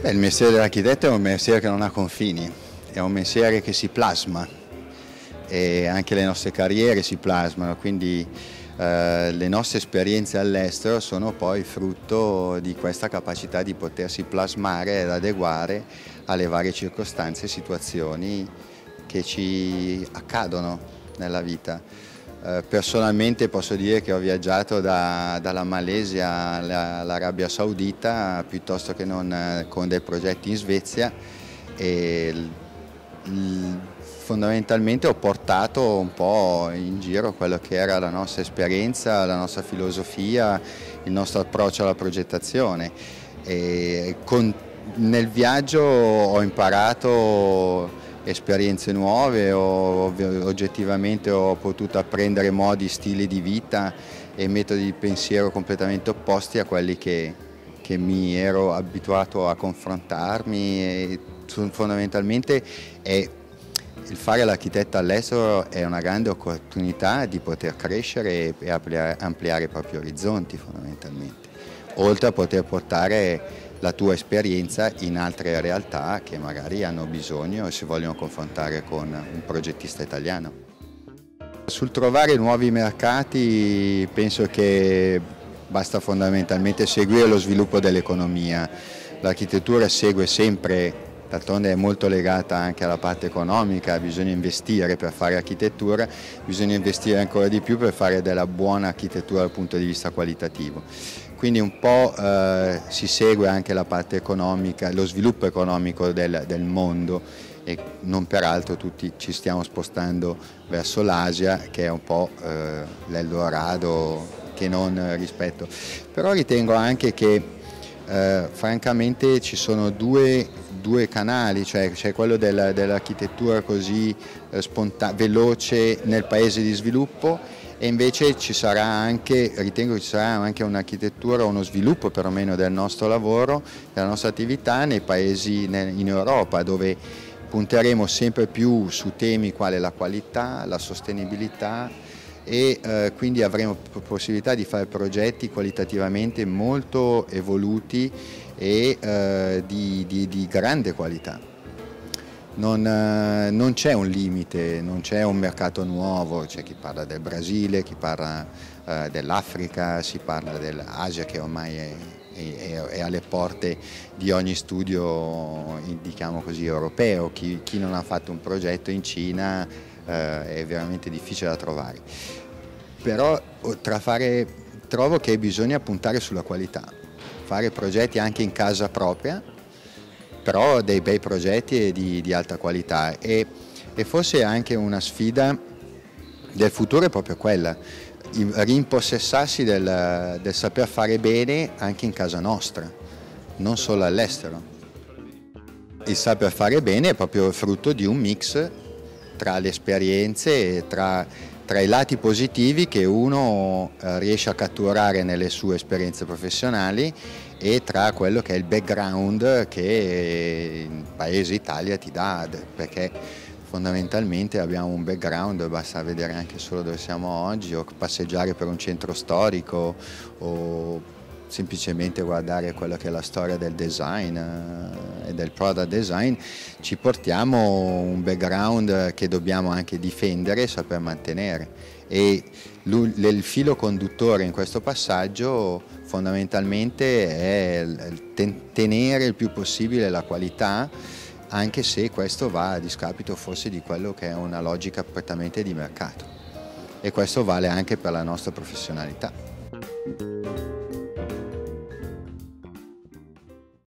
Il mestiere dell'architetto è un mestiere che non ha confini, è un mestiere che si plasma e anche le nostre carriere si plasmano, quindi le nostre esperienze all'estero sono poi frutto di questa capacità di potersi plasmare ed adeguare alle varie circostanze e situazioni che ci accadono nella vita. Personalmente posso dire che ho viaggiato dalla Malesia all'Arabia Saudita piuttosto che non con dei progetti in Svezia e fondamentalmente ho portato un po' in giro quello che era la nostra esperienza, la nostra filosofia, il nostro approccio alla progettazione. Nel viaggio ho imparato esperienze nuove, oggettivamente ho potuto apprendere modi, stili di vita e metodi di pensiero completamente opposti a quelli che mi ero abituato a confrontarmi e fondamentalmente il fare l'architetto all'estero è una grande opportunità di poter crescere e ampliare i propri orizzonti fondamentalmente, oltre a poter portare la tua esperienza in altre realtà che magari hanno bisogno e si vogliono confrontare con un progettista italiano. Sul trovare nuovi mercati penso che basta fondamentalmente seguire lo sviluppo dell'economia. L'architettura segue sempre, d'altronde è molto legata anche alla parte economica, bisogna investire per fare architettura, bisogna investire ancora di più per fare della buona architettura dal punto di vista qualitativo. Quindi un po' si segue anche la parte economica, lo sviluppo economico del mondo e non peraltro tutti ci stiamo spostando verso l'Asia che è un po' l'Eldorado che non rispetto. Però ritengo anche che francamente ci sono due canali, cioè c'è quello dell'architettura così veloce nel paese di sviluppo e invece ritengo che ci sarà anche un'architettura, uno sviluppo perlomeno del nostro lavoro, della nostra attività nei paesi in Europa dove punteremo sempre più su temi quali la qualità, la sostenibilità e quindi avremo possibilità di fare progetti qualitativamente molto evoluti e di grande qualità. Non c'è un limite, non c'è un mercato nuovo, c'è chi parla del Brasile, chi parla dell'Africa, si parla dell'Asia che ormai è alle porte di ogni studio, diciamo così, europeo. Chi non ha fatto un progetto in Cina è veramente difficile da trovare. Però trovo che bisogna puntare sulla qualità, fare progetti anche in casa propria, però dei bei progetti di alta qualità e forse anche una sfida del futuro è proprio quella, rimpossessarsi del saper fare bene anche in casa nostra, non solo all'estero. Il saper fare bene è proprio frutto di un mix tra le esperienze e tra i lati positivi che uno riesce a catturare nelle sue esperienze professionali e tra quello che è il background che il paese Italia ti dà, perché fondamentalmente abbiamo un background, basta vedere anche solo dove siamo oggi o passeggiare per un centro storico o semplicemente guardare quello che è la storia del design e del product design, ci portiamo un background che dobbiamo anche difendere e saper mantenere e il filo conduttore in questo passaggio fondamentalmente è tenere il più possibile la qualità, anche se questo va a discapito forse di quello che è una logica prettamente di mercato e questo vale anche per la nostra professionalità.